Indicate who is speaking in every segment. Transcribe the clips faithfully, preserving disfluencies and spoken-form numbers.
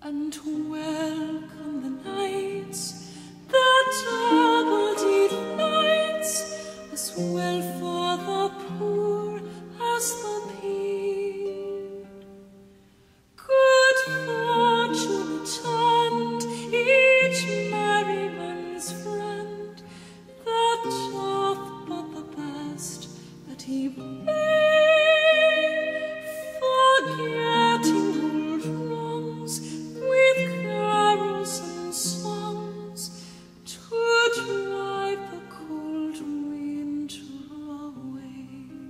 Speaker 1: and welcome the nights, the double-deed nights, as well for the poor as the peer. Good fortune attend each merry man's friend, that doth but the best that he may, forgetting old wrongs with carols and songs, to drive the cold winter away.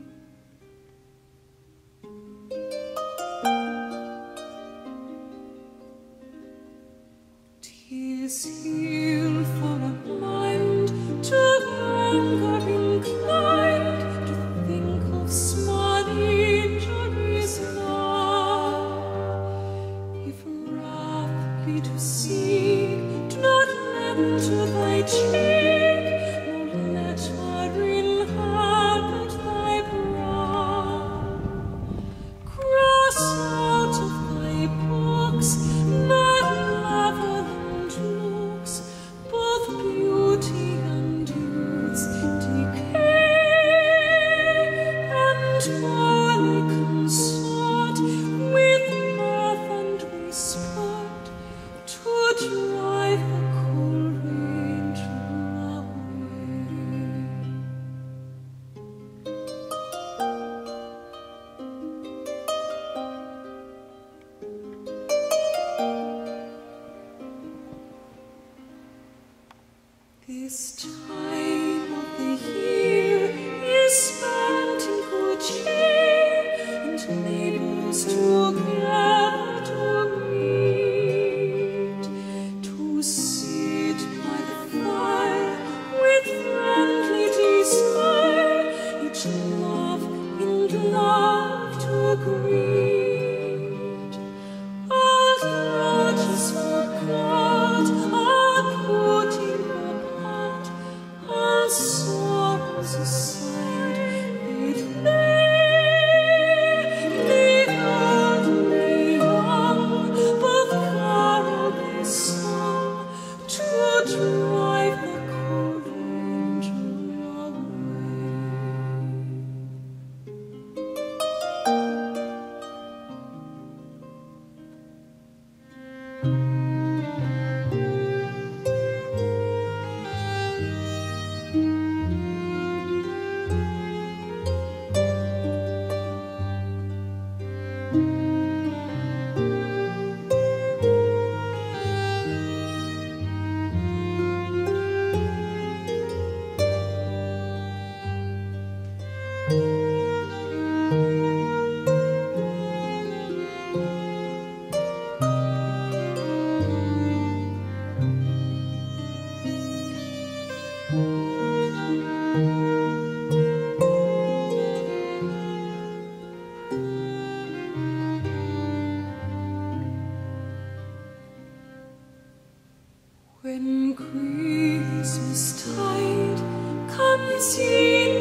Speaker 1: 'Tis ill for a mind to anger inclined, to think of small injuries now. If wrath be to seek, do not lend to thy cheek, nor letter inhabit thy brow. Cross out of thy books not malevolent looks, both beauty and youth's decay, and wholly consort with mirth and with sport, to drive the cold winter away. This time of the year is spent in good cheer, and neighbors together to meet, to sit by the fire with friendly desire, each love in love to greet. All grudges forgot are put in the pot, all sorrows aside it lay. The old and the young both carol they sung, to drive the cold winter away. When Christmas tide comes in